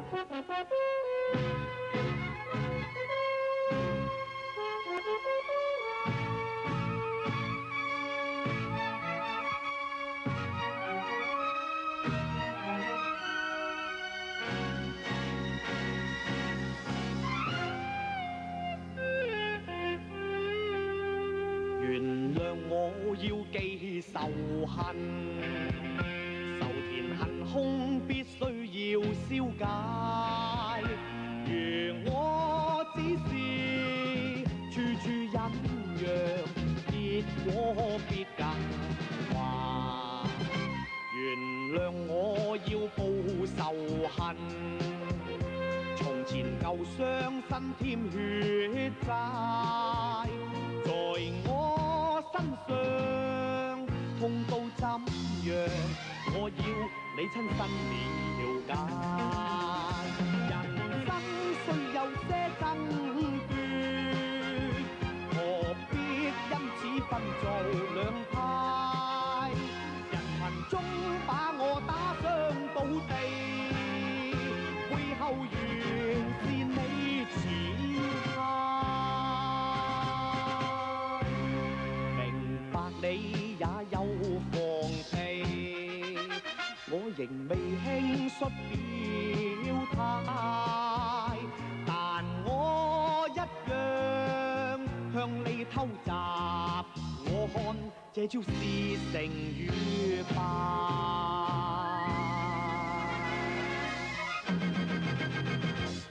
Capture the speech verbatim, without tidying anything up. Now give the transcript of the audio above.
原諒我要記仇恨，仇田恨空必須要消解。如我只是處處忍讓，結果必更壞。原諒我要報仇恨，從前舊傷身添血債。在我身上痛到怎樣，我要你親身了解。人生雖有些爭奪，何必因此分做兩派？人群中把我打傷到地，背後原是你似他。你也有放棄，我仍未輕率表態，但我一樣向你偷襲。我看這招是成與敗。